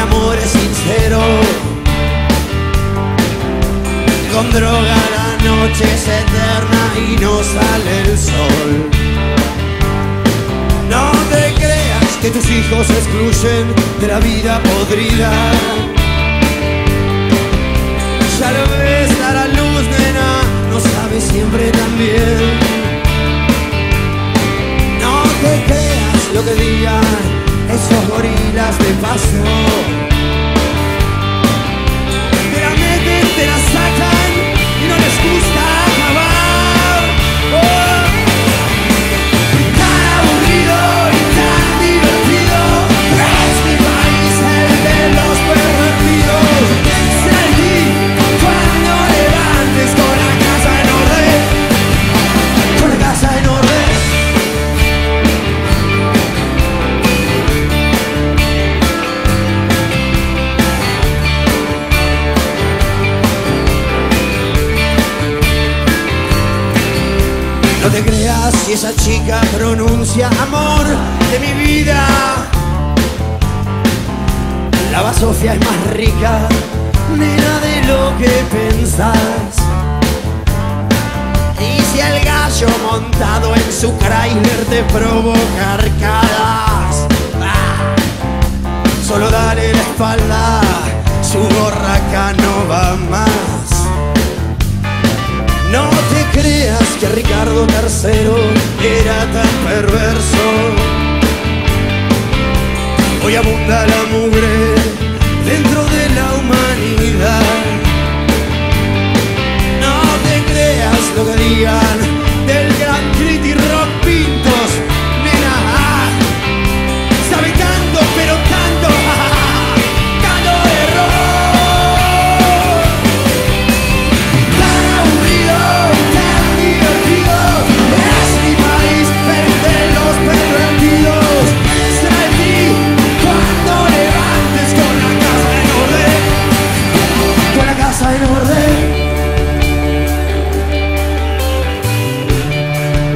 amor es sincero. Con droga la noche es eterna y no sale el sol. No te creas que tus hijos se excluyen de la vida podrida. Ya lo ves a la luz, nena, no sabes siempre tan bien. No te creas lo que digan esos gorilas de paso. Te la meten, te la sacan y no les gusta acabar. Oh. Tan aburrido y tan divertido es mi país, el de los pervertidos. Salí cuando levantes con la casa en orden, con la casa en orden. No te creas si esa chica pronuncia amor de mi vida. La basofia es más rica, nena, de lo que pensás. Y si el gallo montado en su Chrysler te provoca arcadas, solo dale la espalda, su borraca no va más. No te creas que Ricardo III era tan perverso. Hoy abunda la mugre dentro de la humanidad. No te creas lo que digan del gran Criti Rock Pintos, nena. Sabe tanto, pero tanto, tanto de rock. Tan aburrido, tan divertido es mi país, el de los pervertidos. Salí cuando levantes con la casa en orden, con la casa en orden.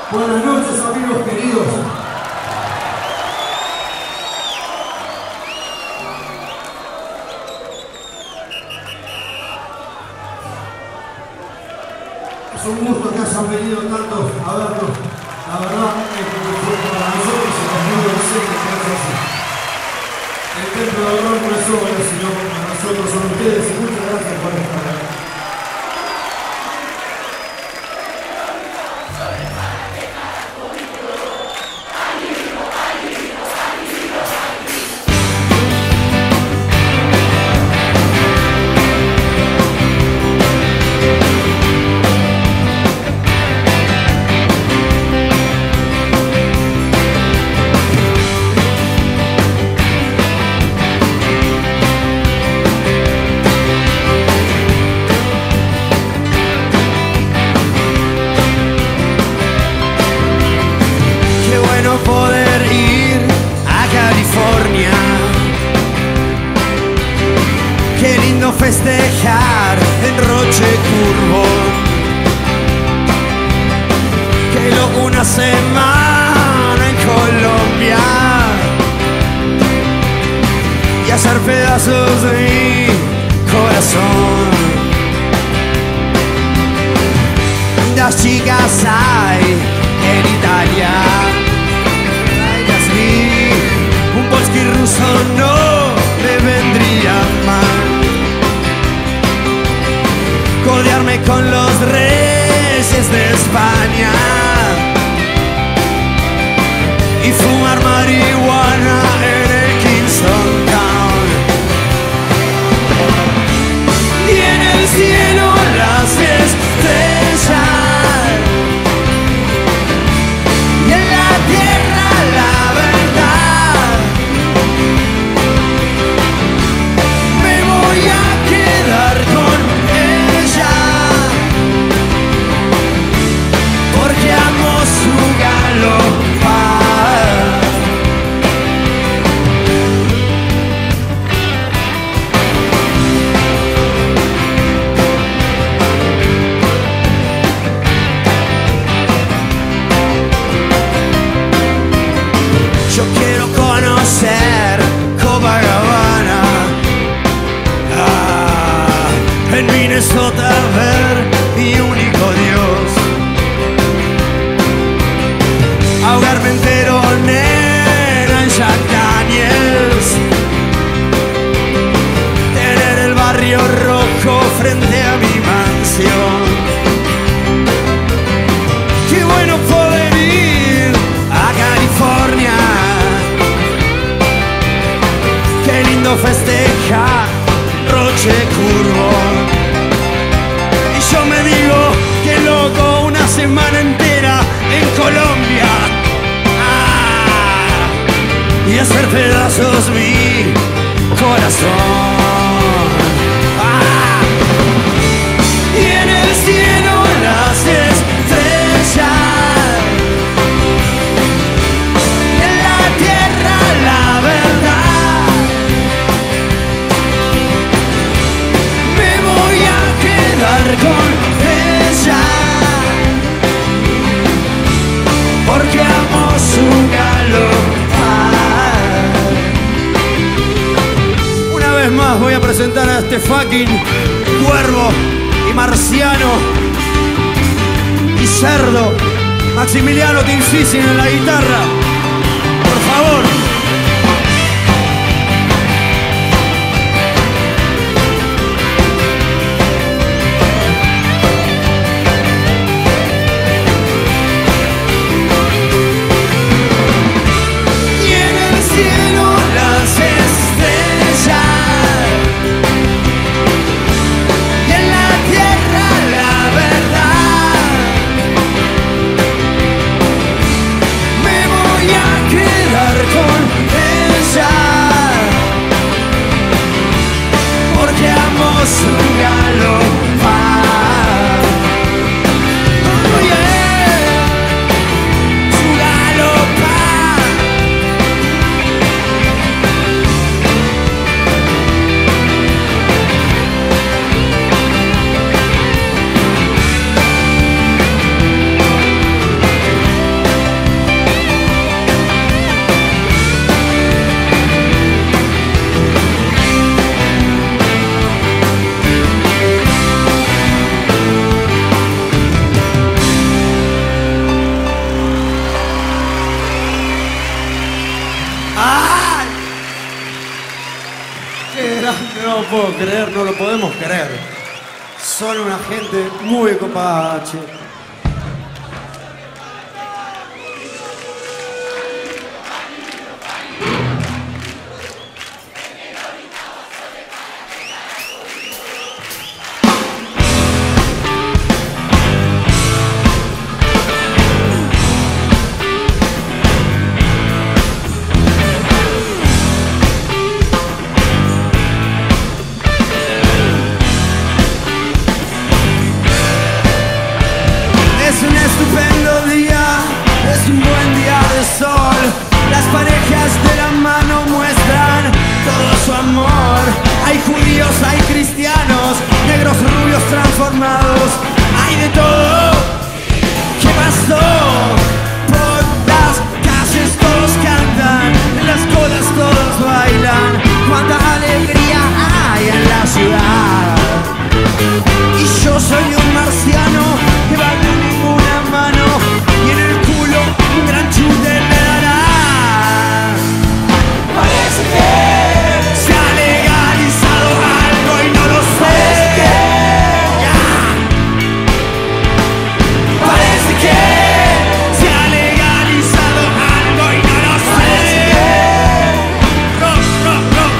Buenas noches, amigos queridos. Es un gusto que hayan venido tantos a vernos. La verdad es que fue para nosotros y los muy sé que es así. El templo de honor no es obra, sino para nosotros son ustedes y muchas gracias por estar aquí. Poder ir a California, qué lindo festejar en Roche Curvo, que luego una semana en Colombia y hacer pedazos de mi corazón. Las chicas hay en Italia, un bosque ruso no me vendría mal. Codearme con los reyes de España y fumar marihuana en el Kingston Town. Y en el cielo las estrellas y en la tierra la verdad. Me voy a quedar con ella porque amo su galopar. Yo quiero conocer Copacabana, en Minnesota ver mi único Dios, ahogarme entero nena en Jack Daniels, tener el barrio rojo frente a mi mansión. Qué bueno poder ir a California, qué lindo festejar Roche Curvo. Y yo me digo, qué loco una semana entera en Colombia, y hacer pedazos mi corazón. Y en el cielo las estrellas y en la tierra la verdad. Me voy a quedar con ella porque amo su galopar. Una vez más voy a presentar a este fucking cuervo y marciano y cerdo, Maximiliano Tinsisin en la guitarra. Por favor. Y en el cielo las estrellas y en la tierra la verdad. Me voy a quedar con No puedo creer, no lo podemos creer. Son una gente muy copada, che. Es un estupendo día, es un buen día de sol. Las parejas de la mano muestran todo su amor. Hay judíos, hay cristianos, negros, rubios transformados. Hay de todo. ¿Qué pasó? Por las calles todos cantan, en las colas todos bailan. Cuánta alegría hay en la ciudad. Y yo soy un marciano que va de ninguna mano y en el culo un gran chute le dará. Parece que se ha legalizado algo y no lo sé. Parece que se ha legalizado algo y no lo sé. Rock, rock, rock.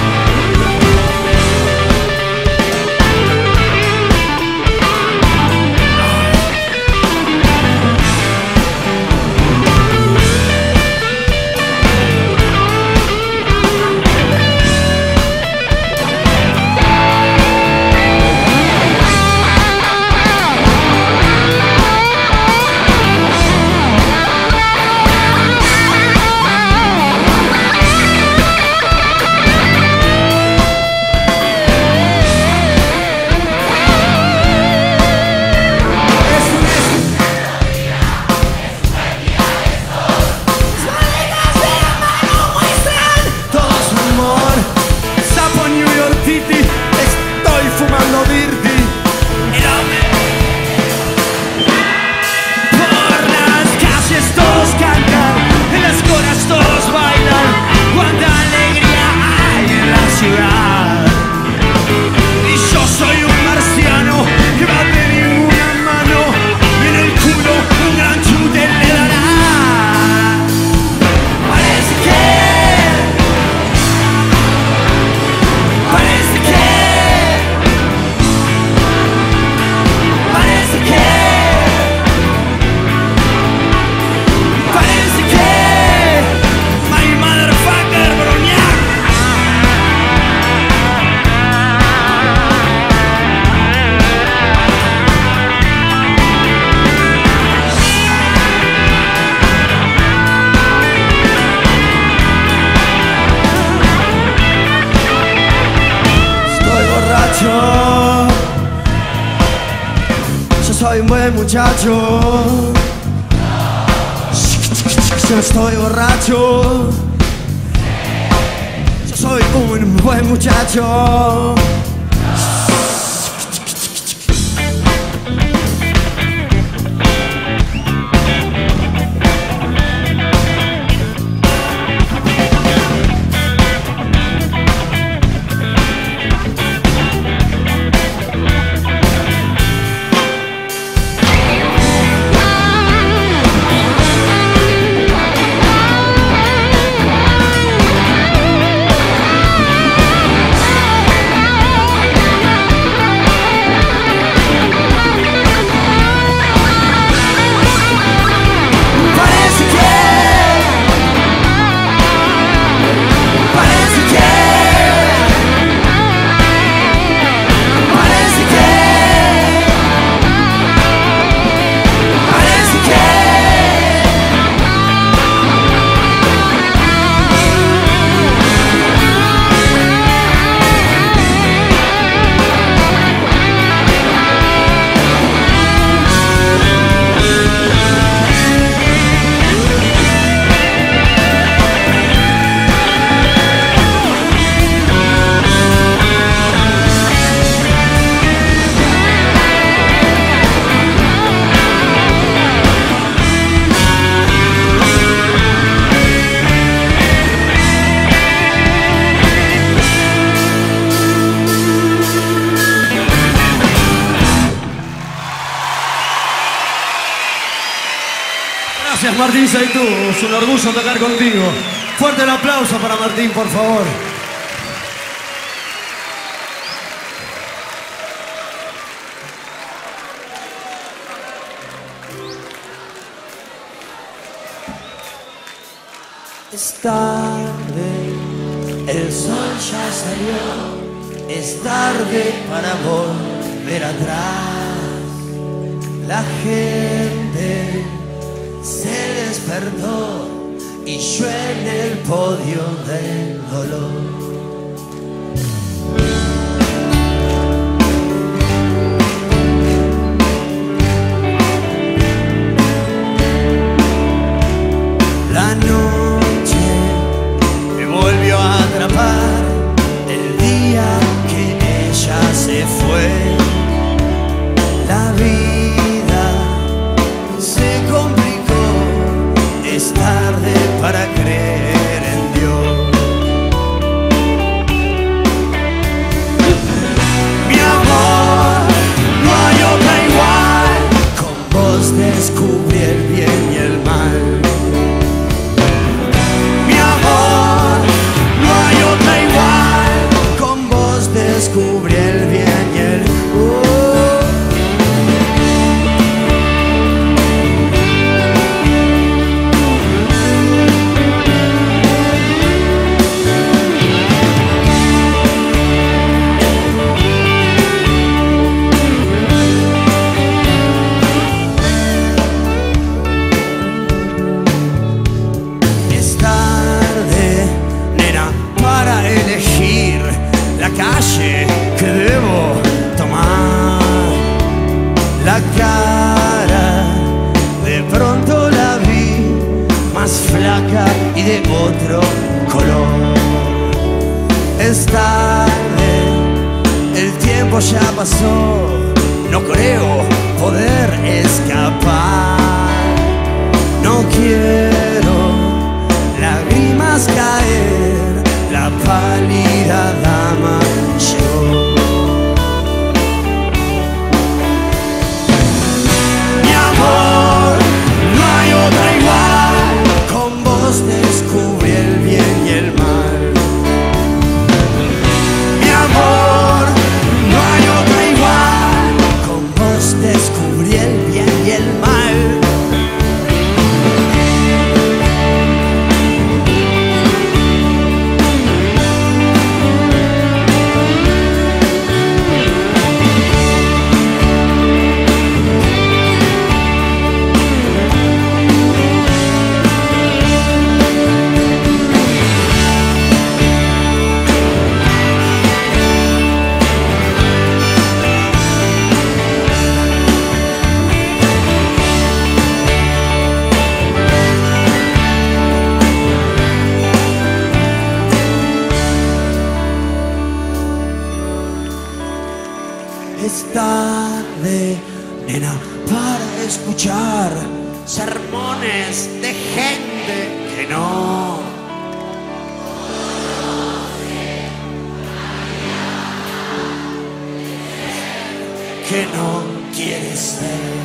Estoy fumando dirty. Por las calles todos cantan, en las colas todos bailan. Cuánta alegría hay en la ciudad. Y yo soy un marciano que va de ninguna mano y en el culo un gran chute le dará. Parece que my motherfucker broñac. Estoy borracho. Yo soy un buen muchacho. Yo estoy borracho. Yo soy un buen muchacho. Gracias, Martín Saitú. Es un orgullo tocar contigo. Fuerte el aplauso para Martín, por favor. Es tarde, el sol ya salió, es tarde para volver atrás. La gente se despertó y yo en el podio del dolor. La noche me volvió a atrapar el día que ella se fue. La vida se complicó, es tarde para creer en Dios. Mi amor, no hay otra igual, con vos descubrí el bien y el mal. Descubrí el bien y el Es tarde, nena, para elegir la calle que debo tomar. La cara de pronto la vi más flaca y de otro color. Es tarde, el tiempo ya pasó, no creo poder escapar. No quiero lágrimas caer, la pálida dama yo. Mi amor, no hay otra igual, con vos descubrí el bien y el mal. Mi amor, no hay otra igual, con vos descubrí el bien y el mal. Es tarde, nena, para escuchar sermones de gente que no. Que no quiere ser.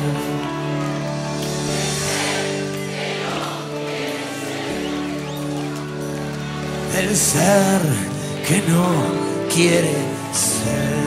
El ser que no quiere ser.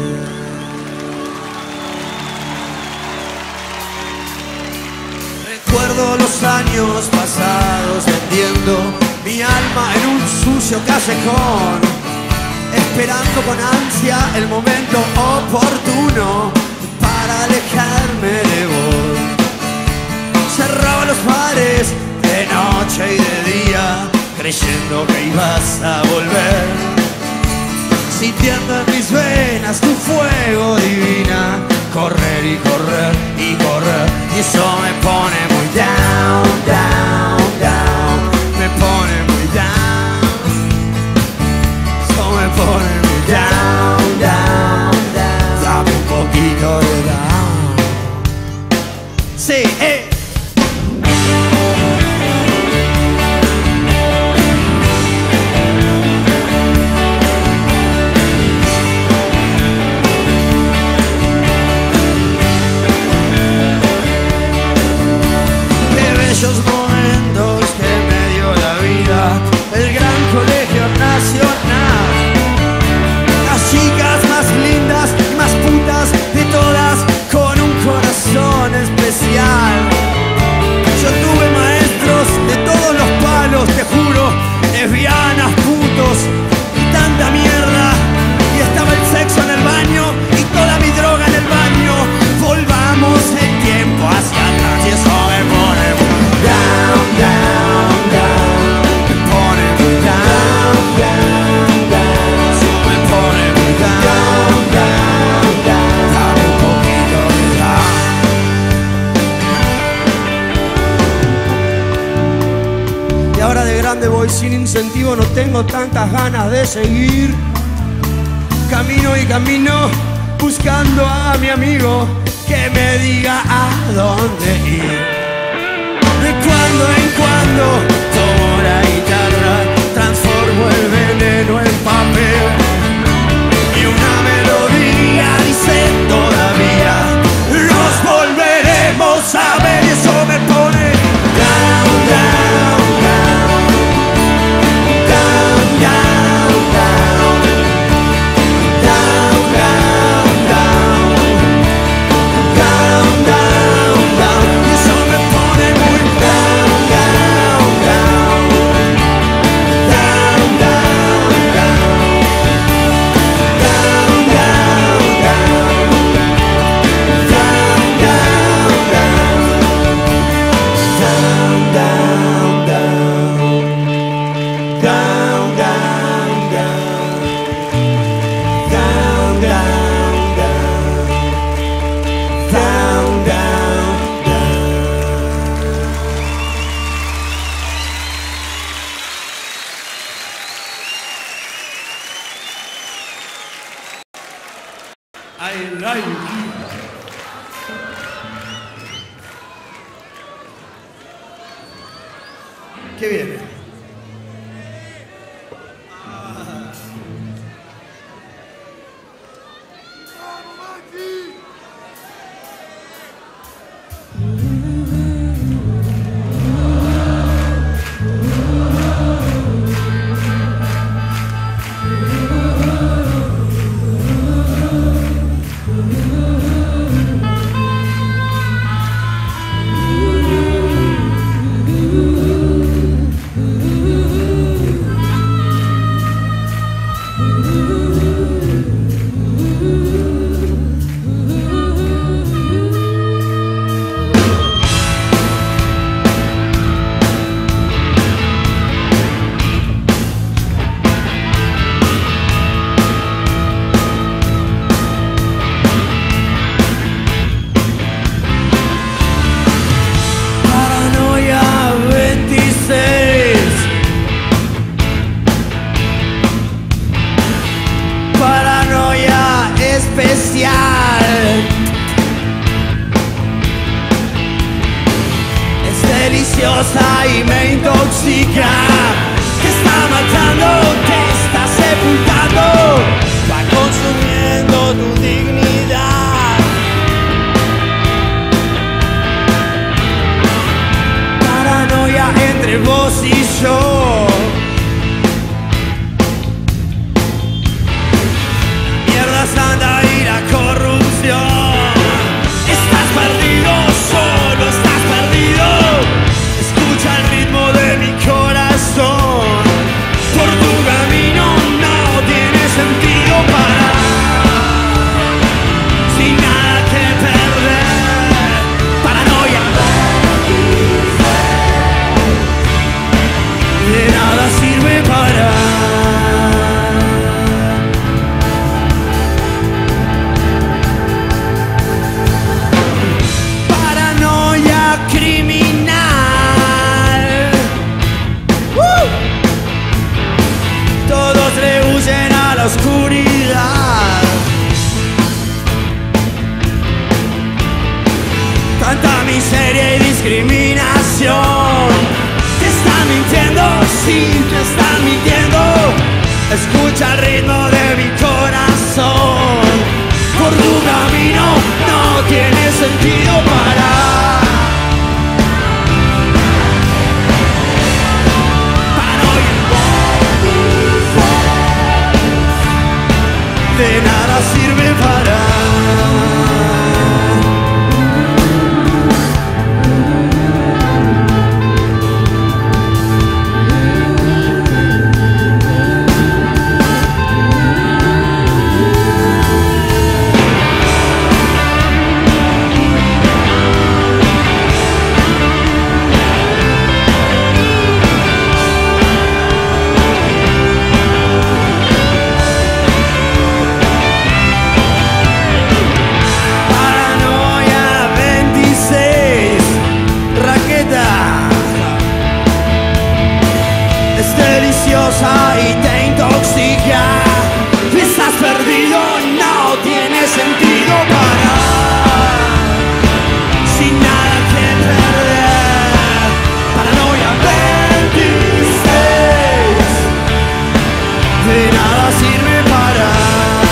Recuerdo los años pasados vendiendo mi alma en un sucio callejón, esperando con ansia el momento oportuno para alejarme de vos. Cerraba los bares de noche y de día, creyendo que ibas a volver, sintiendo en mis venas tu fuego divina, correr y correr y correr, y eso me pone muy down, down, down, me pone muy down, eso me pone muy down, down, down, dame un poquito de down. Sí, Te momentos que me dio la vida, el Gran Colegio Nacional. Las chicas más lindas y más putas de todas, con un corazón especial. Yo tuve maestros de todos los palos, te juro, lesbianas, putos y tanta mierda. Y estaba el sexo en el baño y toda mi droga en el baño. Volvamos el tiempo hacia atrás y eso me pone muy down, down, down. Me pone muy down, down, down. Eso me pone muy down, down, down. Dame un poquito de down. Y ahora de grande voy sin incentivo, no tengo tantas ganas de seguir. Camino y camino buscando a mi amigo que me diga a dónde ir. De cuando en cuando tomo la guitarra, transformo el veneno en papel y una melodía dice todavía nos volveremos a ver. Y eso me pone down, down, down, down, down, down, down, down, down, down, down, down. Y eso me pone muy down, down, down, down, down, down, I like you. ¿Qué viene? Y me intoxica, te está matando, te está sepultando, va consumiendo tu dignidad. Paranoia entre vos y yo. Mierda santa y la corrupción. Estás perdido, solo estás perdido. Escucha el ritmo de mi corazón. Por tu camino no tiene sentido parar. Sin nada que perder. Paranoia. De nada sirve parar. Paranoia criminal. Todos le huyen a la oscuridad. Tanta miseria y discriminación. Te están mintiendo, sí, te están mintiendo. Escucha el ritmo de mi corazón. Por tu camino no tiene sentido parar. deliciosa y te intoxica. Estás perdido, no tiene sentido parar. Sin nada que perder, paranoia 26. De nada sirve parar.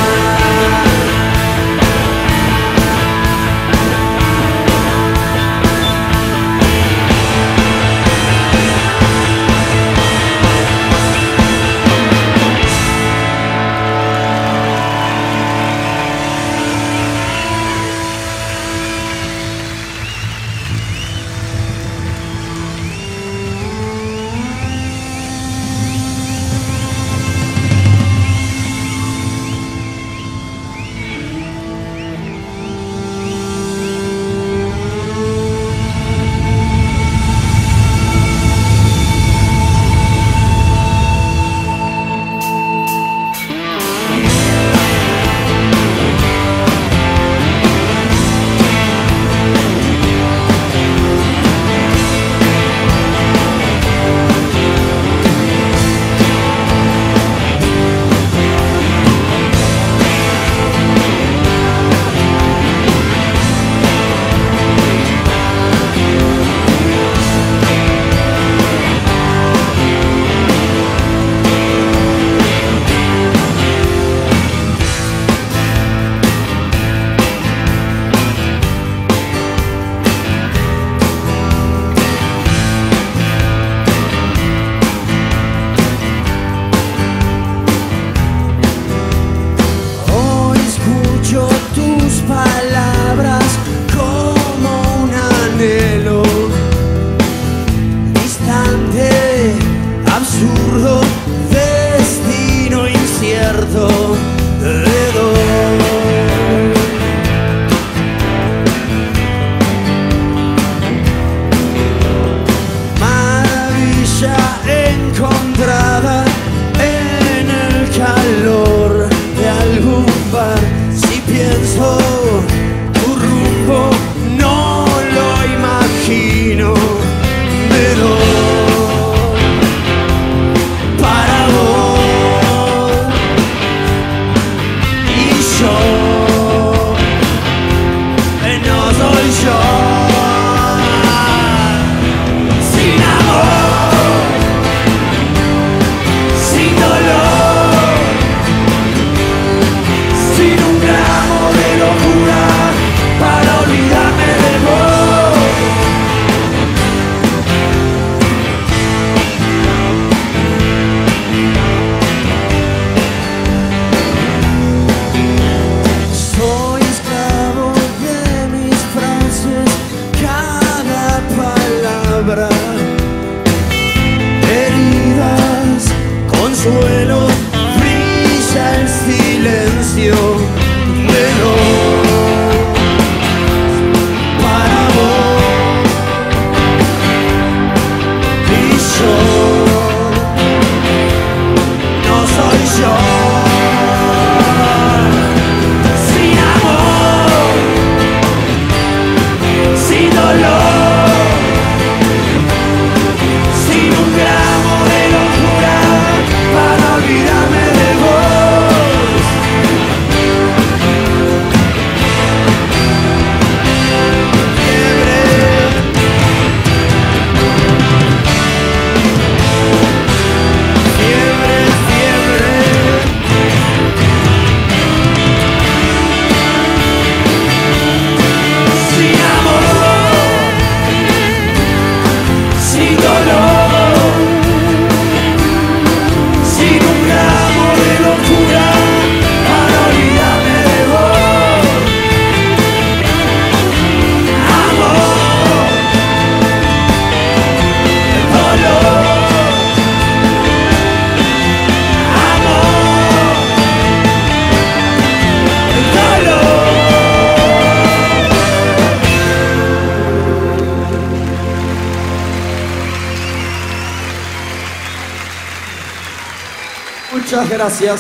Muchas gracias.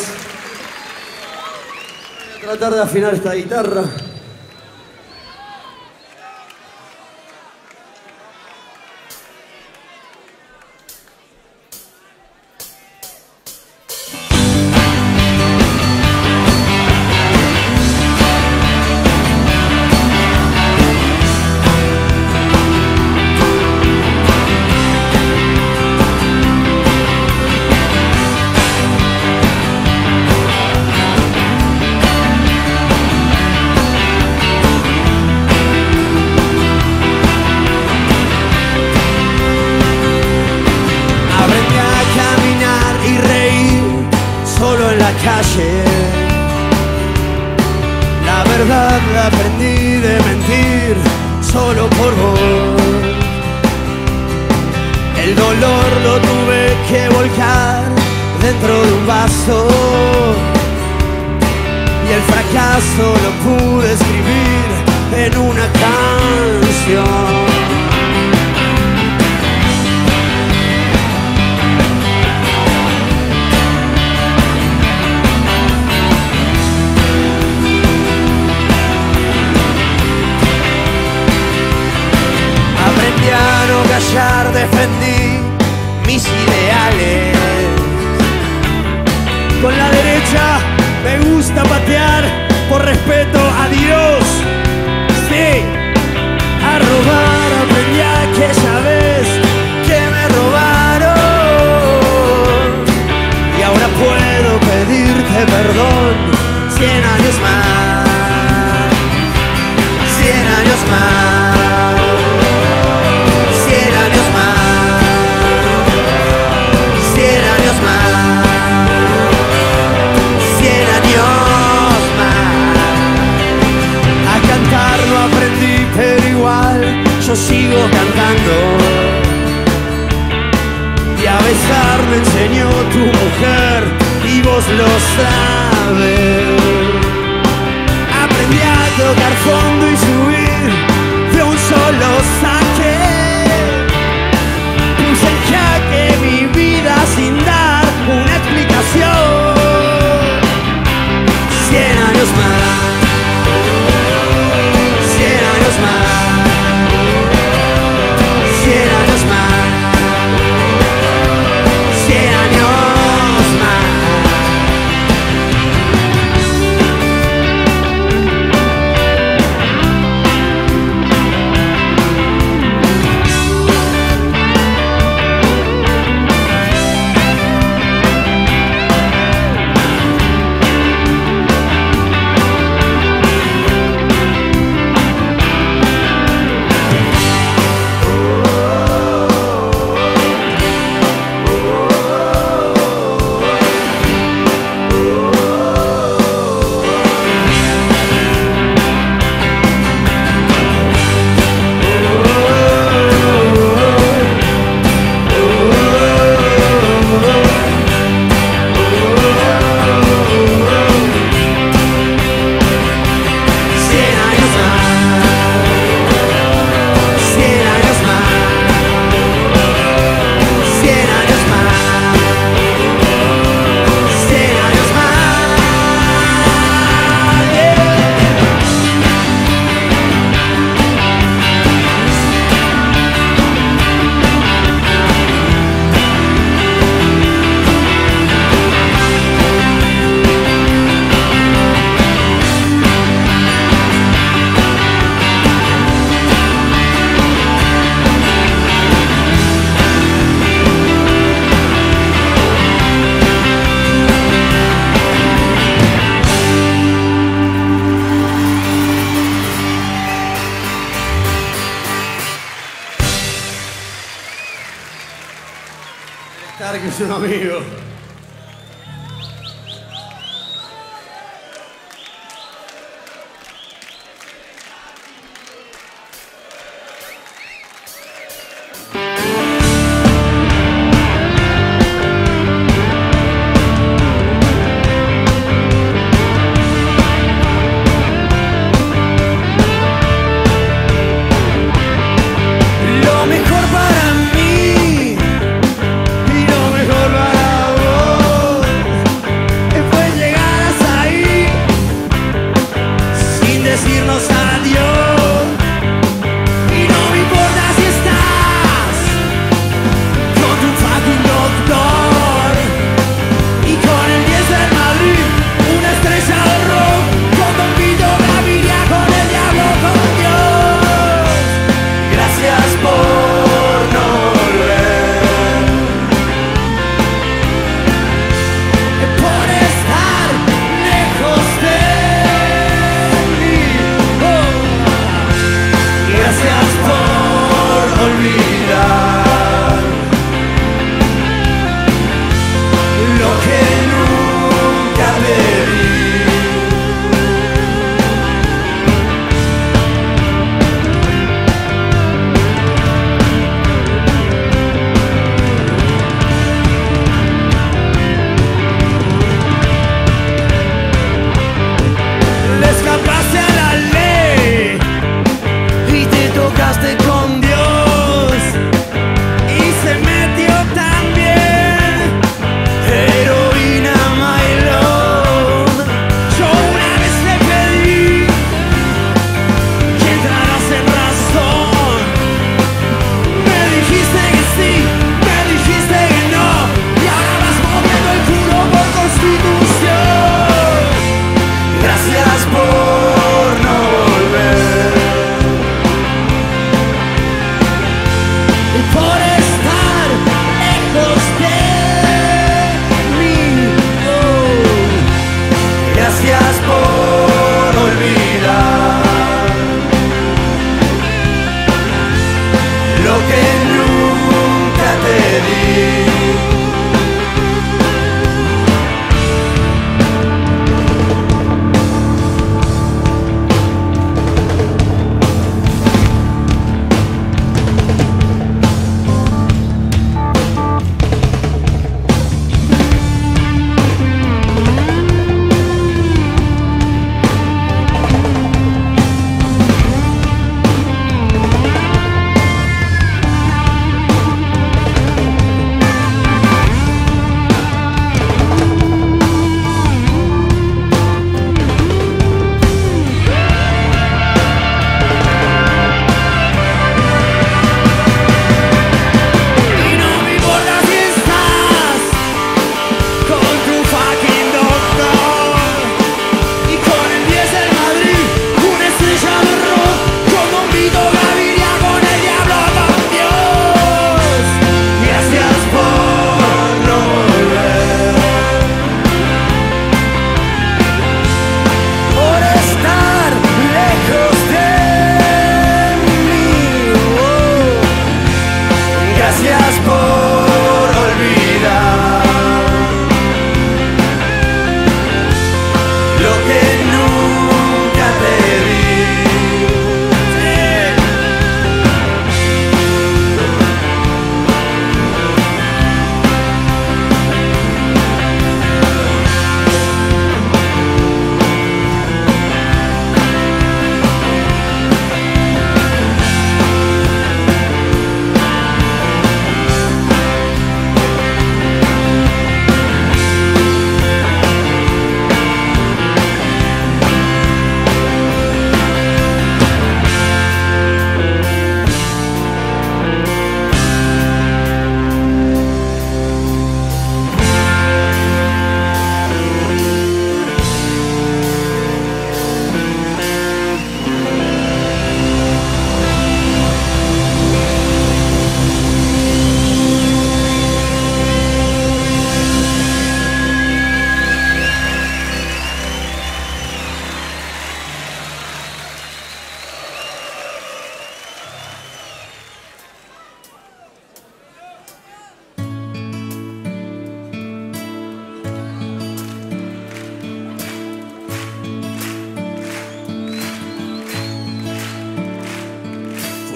Voy a tratar de afinar esta guitarra. calle. La verdad la aprendí de mentir solo por vos. El dolor lo tuve que volcar dentro de un vaso y el fracaso lo pude escribir en una canción. Aprendí a no callar, defendí mis ideales. Con la derecha me gusta patear por respeto a Dios. Sí, a robar aprendí aquella vez que me robaron. Y ahora puedo pedirte perdón 100 años más, 100 años más. No aprendí, pero igual yo sigo cantando. Y a besar me enseñó tu mujer y vos lo sabes. Aprendí a tocar fondo y subir de un solo saque. Puse en jaque mi vida sin dar una explicación. 100 años más. 100 años más, 100 años más. Que es un amigo. Lo mejor para mí y lo mejor para vos.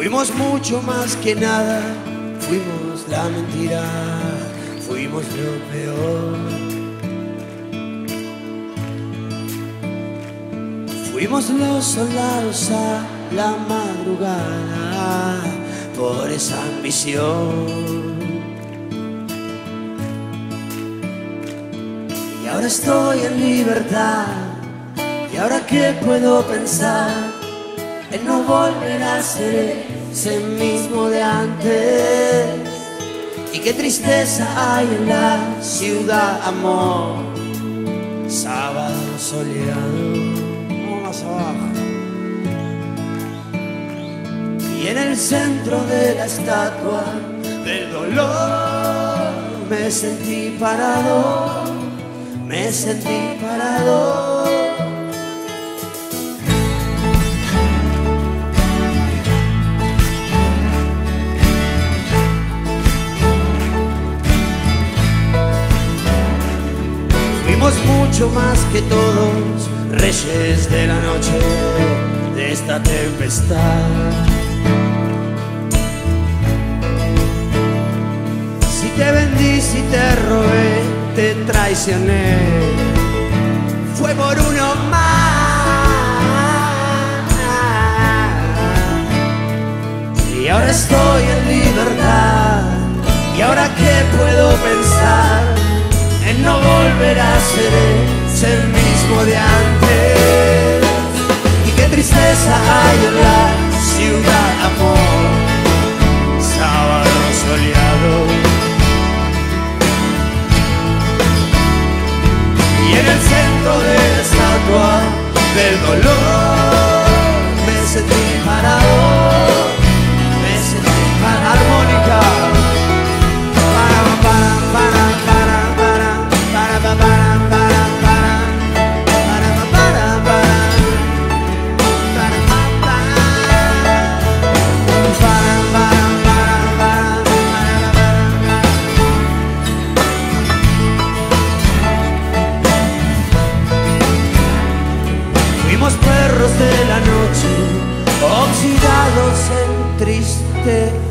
Fuimos mucho más que nada, fuimos la mentira, fuimos lo peor. Fuimos los soldados a la madrugada por esa ambición. Y ahora estoy en libertad, y ahora que puedo pensar en no volver a ser ese mismo de antes. Y qué tristeza hay en la ciudad, amor. Sábado soleado, más abajo. Y en el centro de la estatua del dolor me sentí parado, me sentí parado. Fuimos mucho más que todos, reyes de la noche, de esta tempestad. Si te vendí, si te robé, te traicioné, fue por uno más. Y ahora estoy en libertad, y ahora que puedo pensar en no volver a ser ese mismo de antes. Y qué tristeza hay en la ciudad, amor. Sábado soleado. Y en el centro de la estatua del dolor me sentí parado, me sentí parado. Armónica. Fuimos perros de la noche, oxidados en tristeza.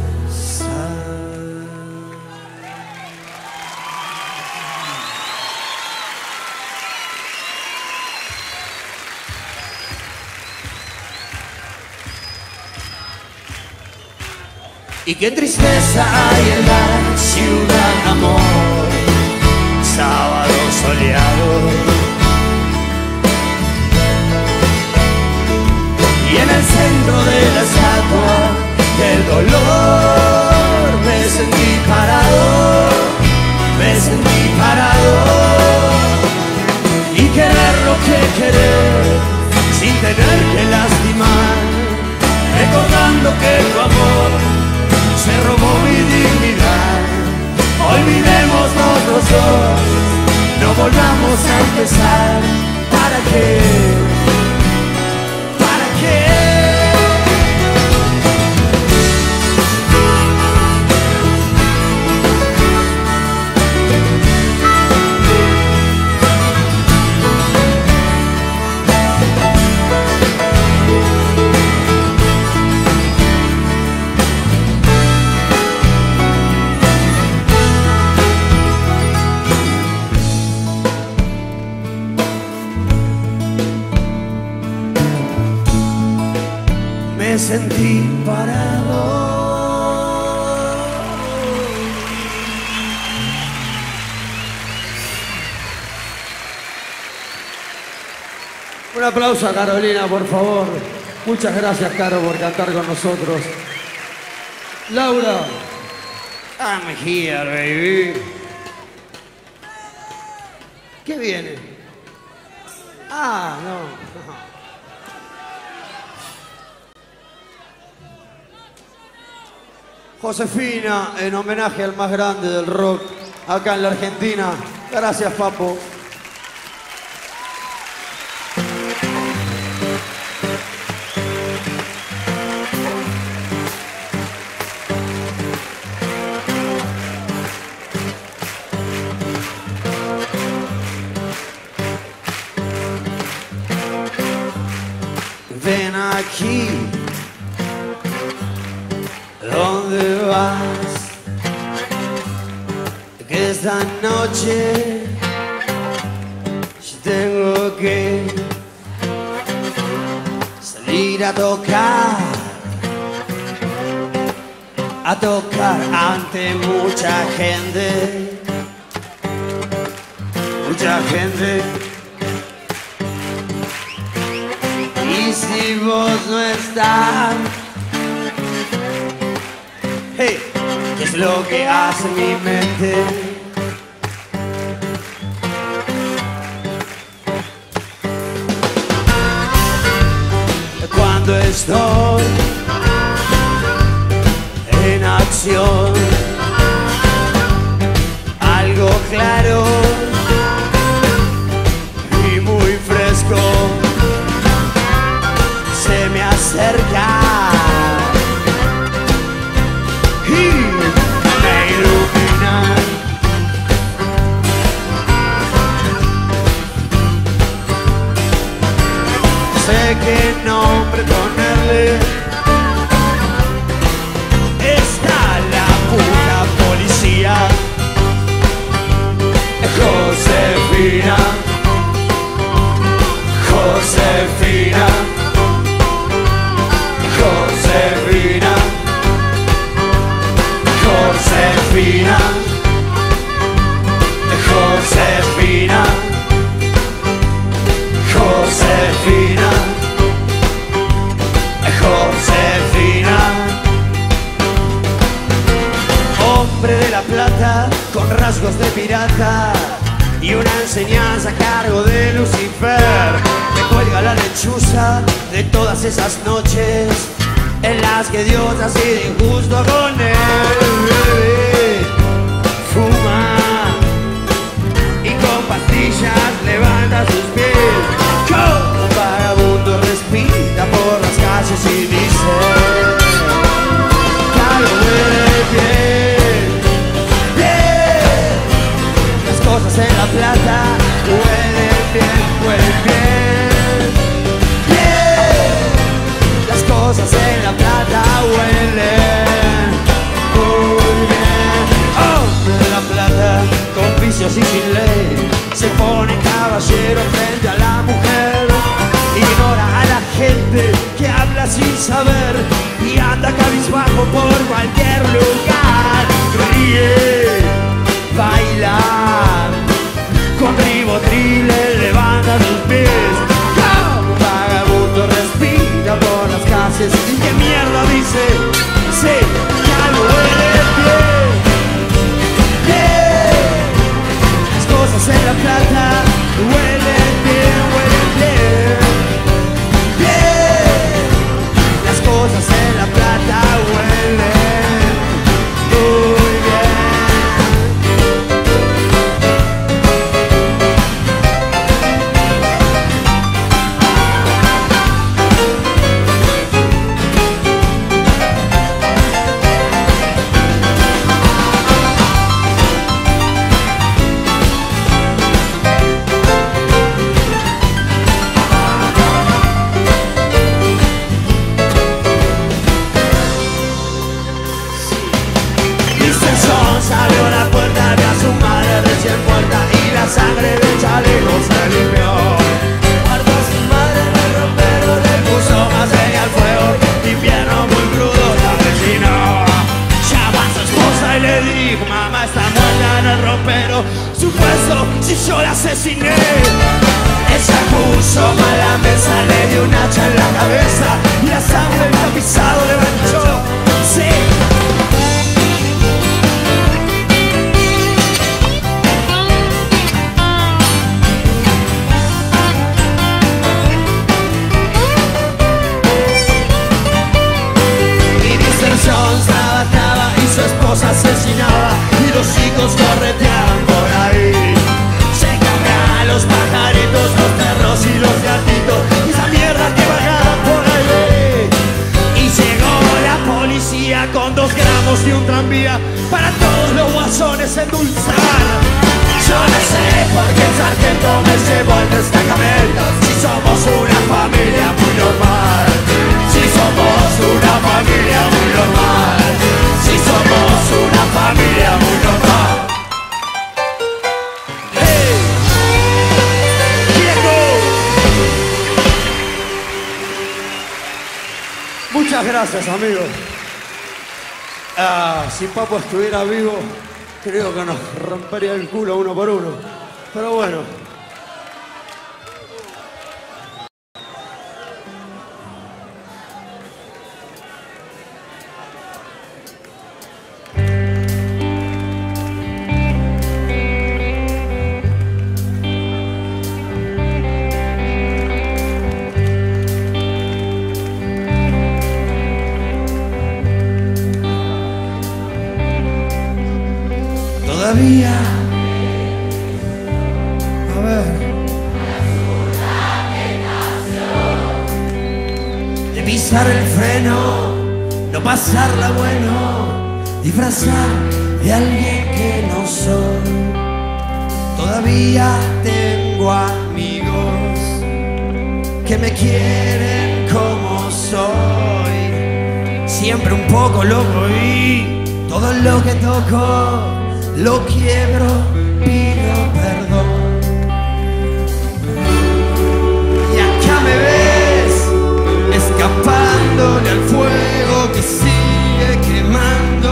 Y qué tristeza hay en la ciudad, amor. Sábado soleado. Y en el centro de la estatua del dolor me sentí parado, me sentí parado. Y querer lo que querer, sin tener que lastimar, recordando que tu amor se robó mi dignidad. Olvidémonos los dos, no volvamos a empezar. ¿Para qué? ¿Para qué? Me sentí parado. Un aplauso a Carolina, por favor. Muchas gracias, Caro, por cantar con nosotros. Laura. I'm here, baby. ¿Qué viene? Ah, no. Josefina, en homenaje al más grande del rock acá en la Argentina. Gracias, Papo. Ven aquí. que esta noche yo tengo que salir a tocar ante mucha gente, y si vos no estás, hey, ¿qué es lo que hace mi mente? Cuando estoy en acción, algo claro y muy fresco se me acerca y me ilumina. Sé qué nombre ponerle. Está la puta policía, Josefina, Josefina, Josefina, Josefina, Josefina, Josefina, Josefina. Hombre de La Plata con rasgos de pirata y una enseñanza a cargo de Lucifer. Me cuelga la lechuza de todas esas noches en las que Dios ha sido injusto con él. Fuma y con pastillas levanta sus pies. Como un vagabundo respira por las calles y dice: ya lo huele bien, bien. Las cosas en La Plata huelen bien, huelen bien, bien. Las cosas en La Plata huelen muy bien. Hombre de La Plata con vicios y sin ley, se pone caballero frente a la mujer, ignora a la gente que habla sin saber y anda cabizbajo por cualquier lugar. Ríe, baila, con ribotril levanta sus pies. Como un vagabundo respira por las calles y qué mierda dice, sí, ya lo huele bien, bien. Las cosas en La Plata huelen bien, huelen bien, bien. Las cosas en La Plata huelen muy bien. Abrió la puerta, vio a su madre recién muerta y la sangre del chaleco se limpió. Guardó a su madre en el ropero, le puso más leña al fuego, invierno muy crudo la vecino. Llamó a su esposa y le dijo: mamá está muerta en el ropero, supuesto si yo la asesiné. Ella puso mal la mesa, le dio un hacha en la cabeza y la sangre del tapizado le manchó. Sí. Trabajaba y su esposa asesinaba y los chicos correteaban por ahí. Se cargaban los pajaritos, los perros y los gatitos y esa mierda que vagaba por ahí. Y llegó la policía con 2 gramos y un tranvía para todos los guasones endulzar. Yo no sé por qué el sargento me llevó al destacamento, si somos una familia muy normal. Si somos una familia muy normal, si somos una familia muy normal. gracias, amigos. Si Papo estuviera vivo, creo que nos rompería el culo uno por uno. Pero bueno. Todavía, a ver, de pisar el freno, no pasarla bueno, disfrazar de alguien que no soy. Todavía tengo amigos que me quieren como soy, siempre un poco loco y todo lo que toco lo quiebro, pido perdón. Y acá me ves, escapándole al fuego que sigue quemando.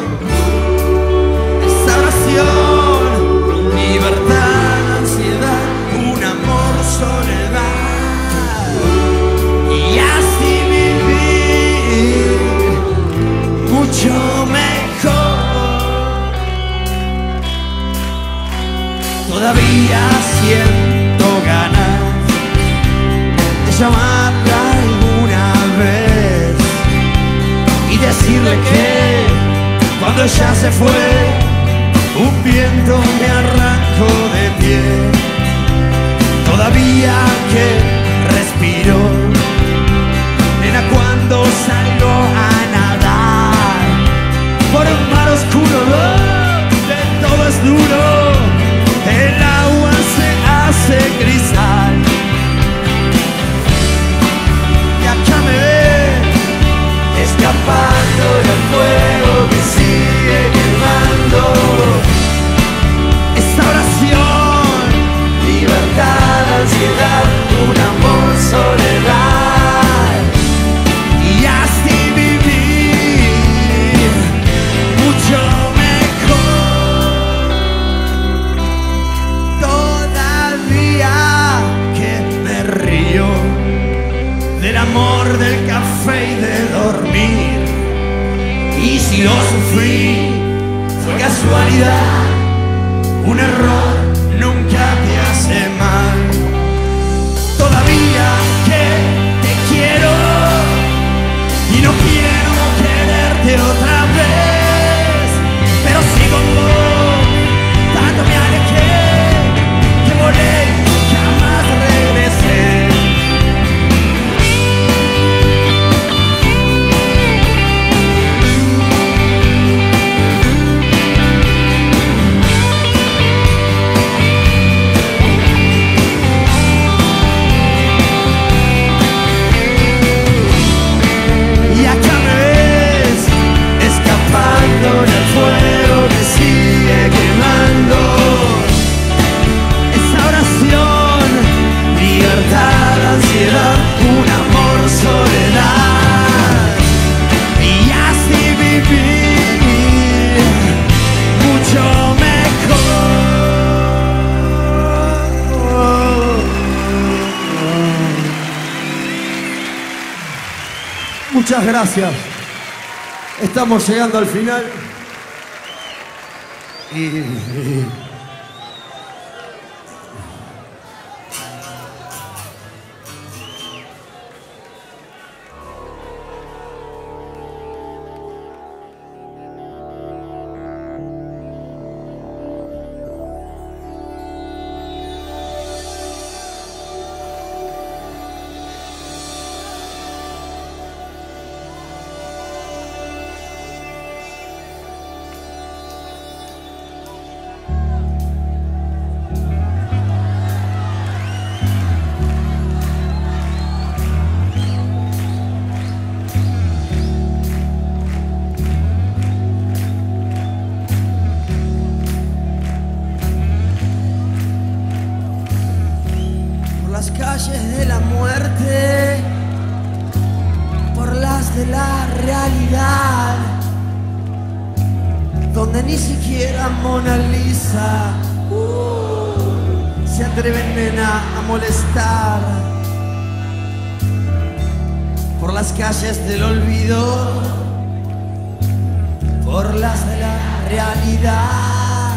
Esa oración, libertad, ansiedad, un amor, soledad. Y así vivir mucho mejor. Todavía siento ganas de llamarla alguna vez y decirle que cuando ella se fue, un viento me arrancó de pie. Todavía que respiro, nena, cuando salgo a nadar por un mar oscuro donde todo es duro. El agua se hace cristal. Y acá me ves, escapando del fuego que sigue quemando. Esta oración, libertad, ansiedad, un amor, soledad. Y así vivir mucho mejor. Del amor, del café y de dormir. Y si lo sufrí, fue casualidad. Un error nunca te hace mal. Todavía que te quiero y no quiero quererte otra vez, pero si con vos tanto me alejé que volé y jamás regresé. Un amor, soledad. Y así vivir mucho mejor. Muchas gracias. Estamos llegando al final. calles de la muerte, por las las de la realidad, donde ni siquiera Mona Lisa se atreven, nena, a molestar. Por las calles del olvido, por las de la realidad,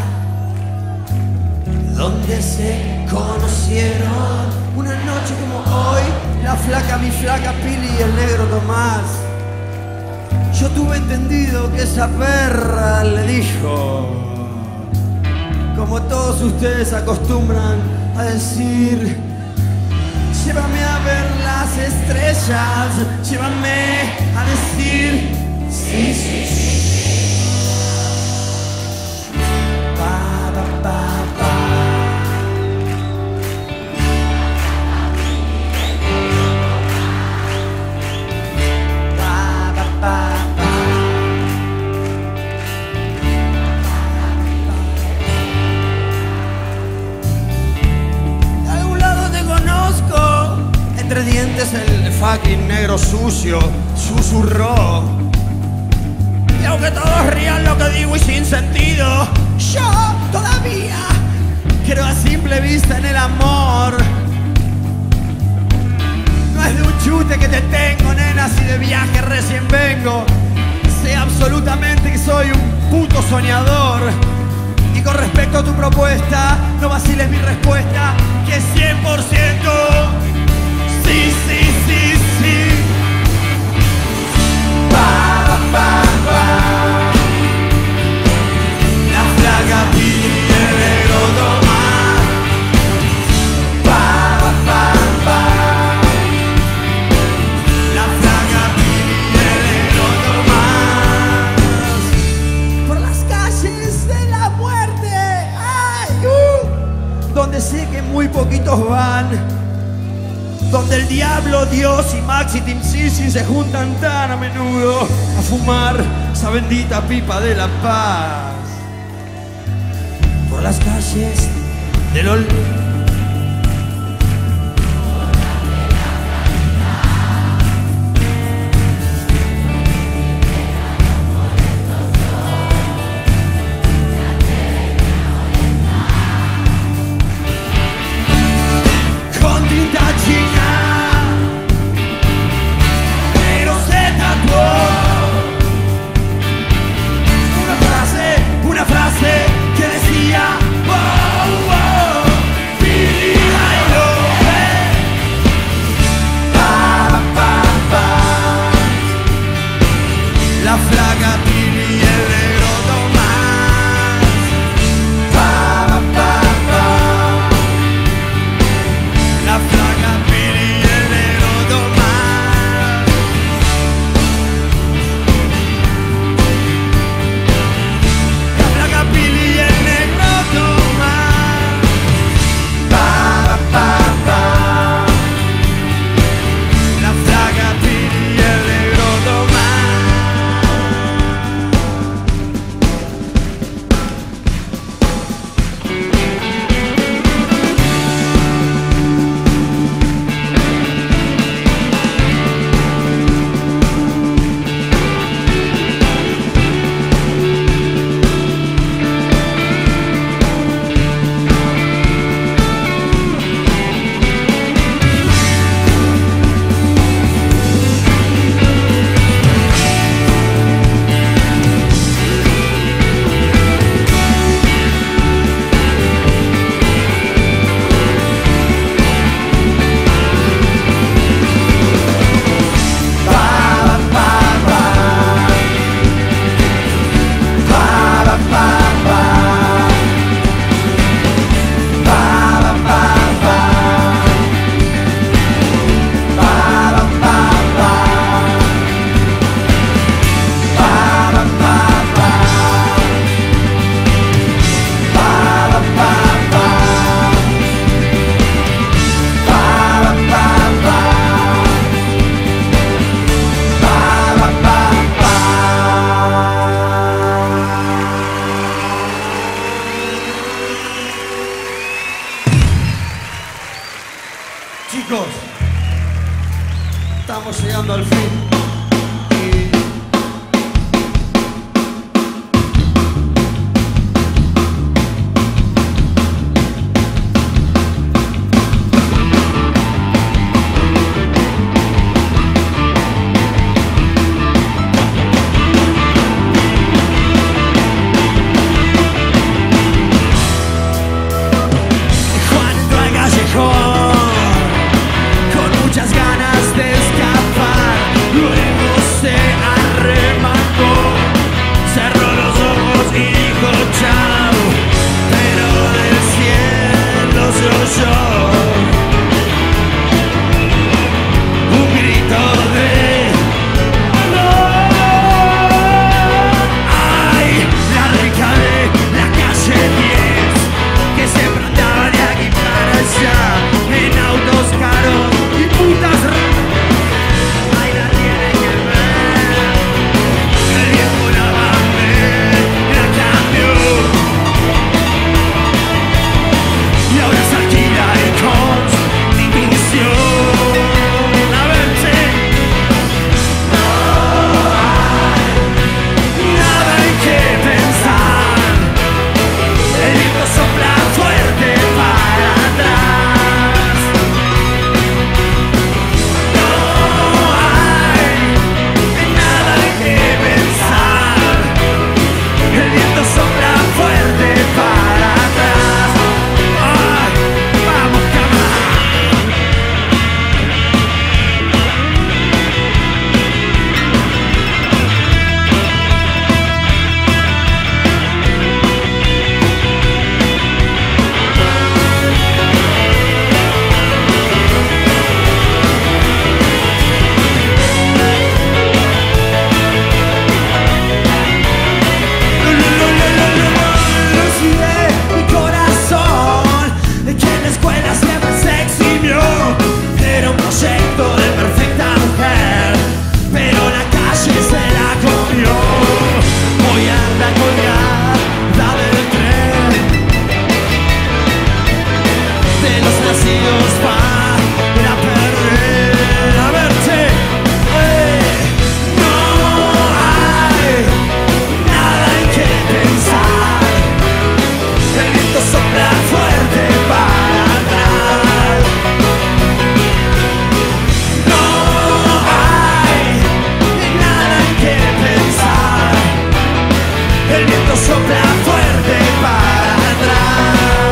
donde se conocieron una noche como hoy, la flaca, mi flaca Pili y el negro Tomás. Yo tuve entendido que esa perra le dijo, como todos ustedes acostumbran a decir, llévame a ver las estrellas, llévame a decir sí, sí, sí. Pa, pa, pa, pa. Entre dientes el fucking negro sucio susurró. Y aunque todos rían lo que digo y sin sentido, yo todavía creo a simple vista en el amor. No es de un chute que te tengo, nena, si de viaje recién vengo. Sé absolutamente que soy un puto soñador. Y con respecto a tu propuesta, no vaciles mi respuesta, que es 100%. Sí, sí, sí, sí. Pa, pa, pa. La flaca Pili y el negro Tomás. Pa, pa, pa. La flaca Pili y el negro Tomás. Por las calles de la muerte, ay, donde sé que muy poquitos van, donde el diablo, Dios y Maxi Team Sisi se juntan tan a menudo a fumar esa bendita pipa de la paz. Por las calles del olvido, con tinta china, pero se tatuó una frase que decía, oh, oh, Pili, I love it. Pa, pa, pa. La flaca Pili y el negro Tomás. Pa, pa, pa. La flaca Pili y el negro Tomás. La flaca Pili y el negro Tomás. Pa, pa, pa. La flaca Pili y el negro Tomás. Chicos, estamos llegando al fin. sopla fuerte para atrás. No hay nada en que pensar. El viento sopla fuerte para atrás.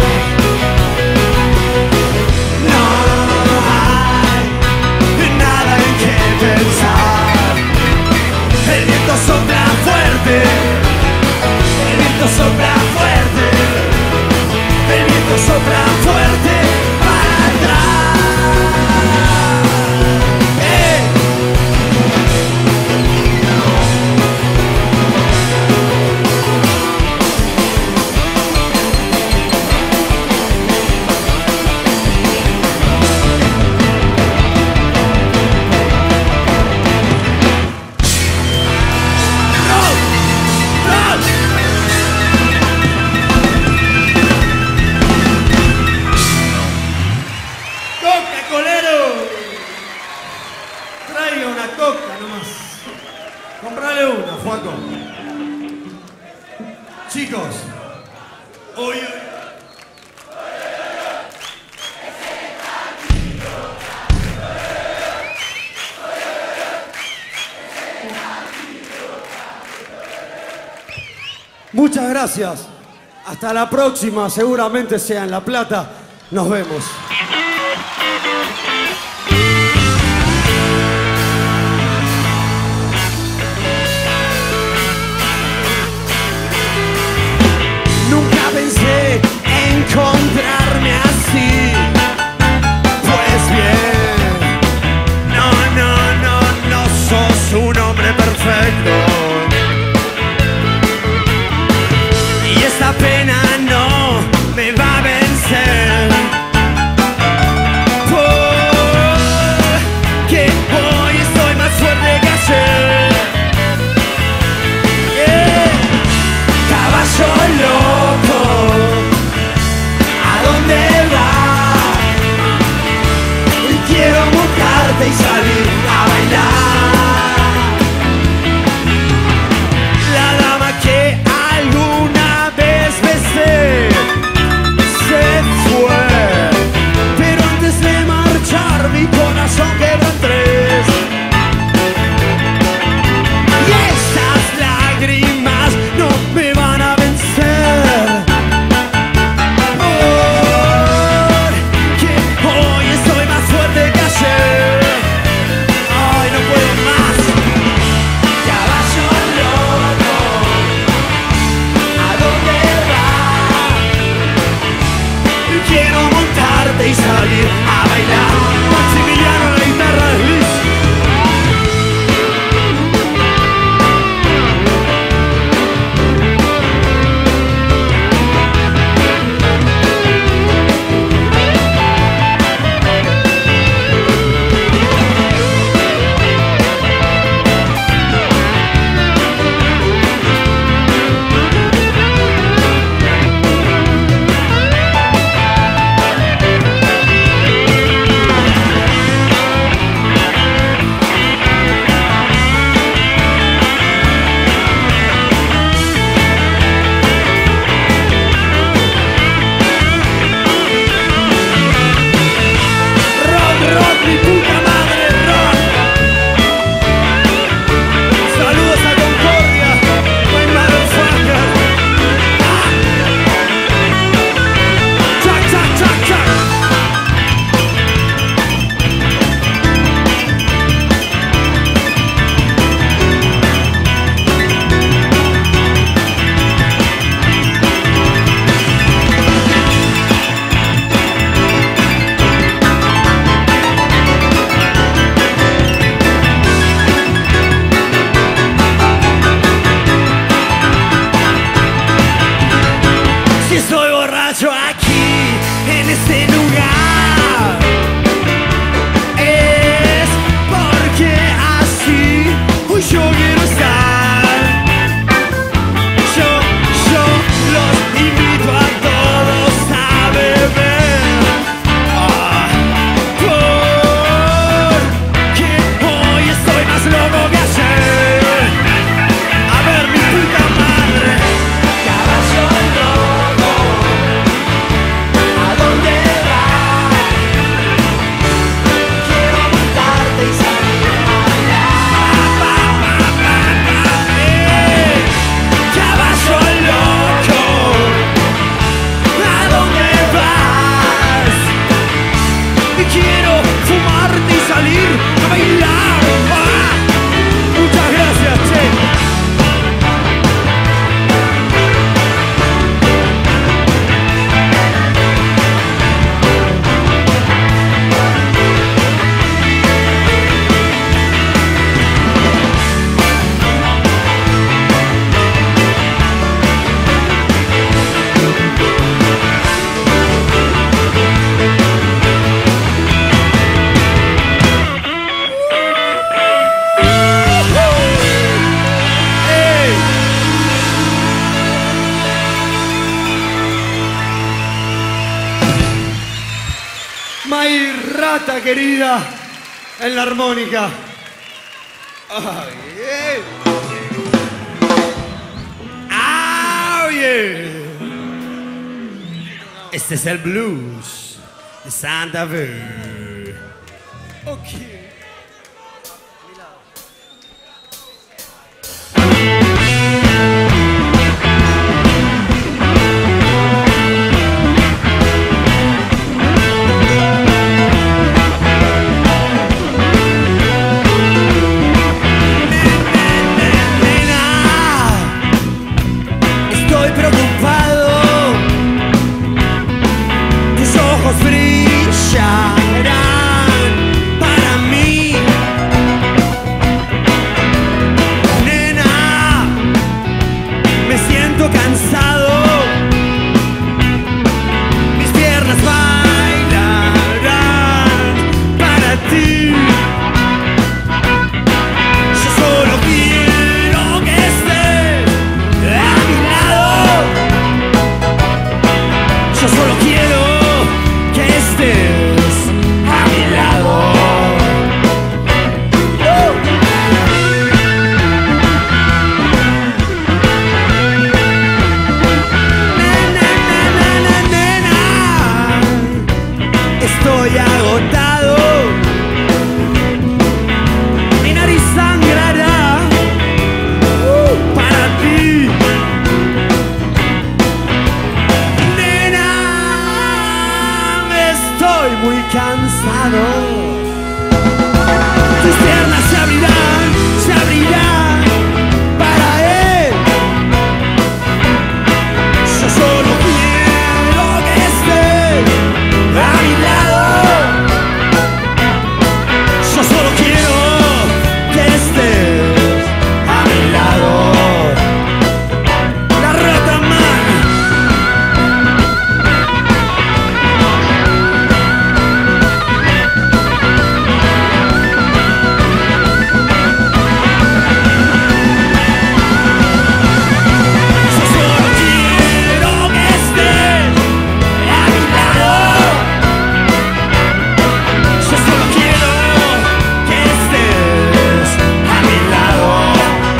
No hay nada en que pensar. El viento sopla fuerte. El viento sopla fuerte. El viento sopla fuerte para atrás. Traiga una coca nomás. Comprale una, Juaco. Chicos. Hoy. Muchas gracias. Hasta la próxima, seguramente sea en La Plata. Nos vemos. Nunca pensé encontrarme así. Pues bien, no sos un hombre perfecto. Y esta pena no me va a vencer. Porque hoy estoy más fuerte que ayer. Caballo loco, ¿a dónde vas? Quiero montarte y salir a bailar. La dama que alguna vez besé se fue, pero antes de marchar mi corazón quebró en tres. Y esas lágrimas no me van a vencer. Porque hoy estoy más fuerte que ayer. Ay, no puedo más. Caballo loco, ¿a dónde vas? Quiero montarte y salir a bailar. Maximiliano en la guitarra, Luis. Rock, mi puta madre, rock. Saludos a Concordia, my motherfucker. Chac, chac, chac, chac. Si estoy borracho aquí, en este lugar, es porque así hoy yo quiero estar. Yo los invito a todos a beber. Porque hoy estoy más loco que ayer. A ver, mi puta madre. Caballo loco, May Rata querida en la armónica. Ay, oh, yeah. Este es el blues de Santa Fe. Okay. Estoy agotado, mi nariz sangrará para ti. Nena, estoy muy cansado. Tus piernas se abrirán para él. Yo solo quiero que estés a mi lado. Yo solo quiero que estés a mi lado. La Rata Man. Yo solo quiero que estés a mi lado. Yo solo quiero que estés a mi lado.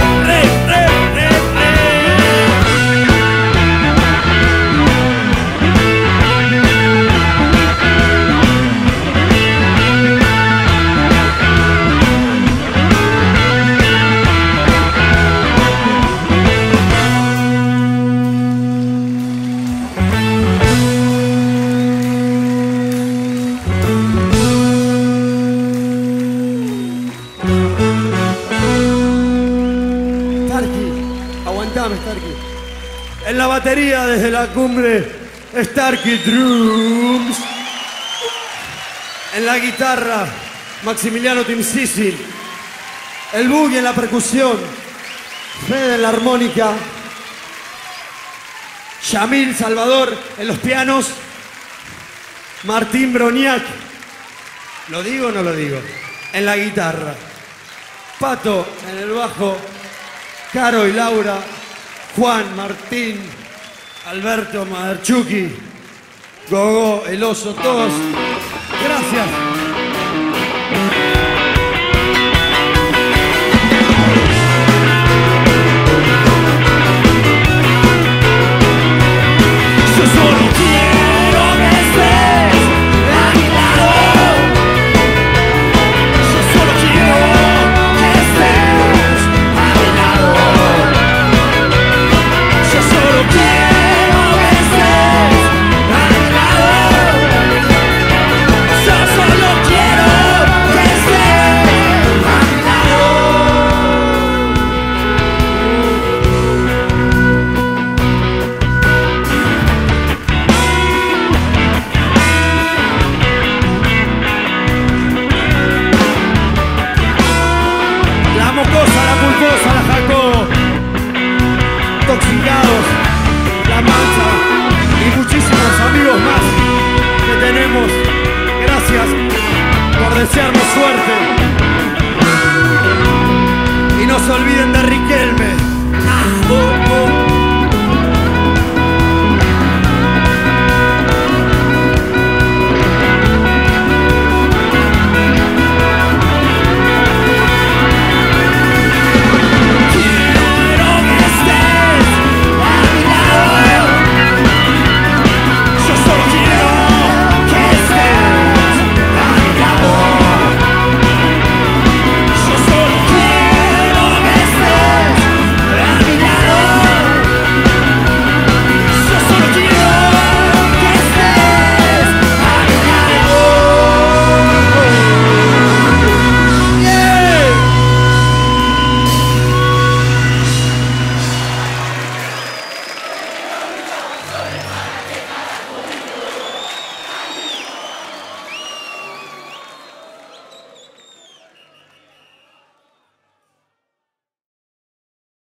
Starkey, aguantame, Starkey. En la batería desde la cumbre, Starkey Drums. En la guitarra, Maximiliano Timsisin. El boogie en la percusión, Fede en la armónica. Yamil Salvador en los pianos. Martín Broniak. ¿Lo digo o no lo digo? En la guitarra. Pato en el bajo. Caro y Laura, Juan, Martín, Alberto Maderchuki, Gogo, el oso, todos. Gracias.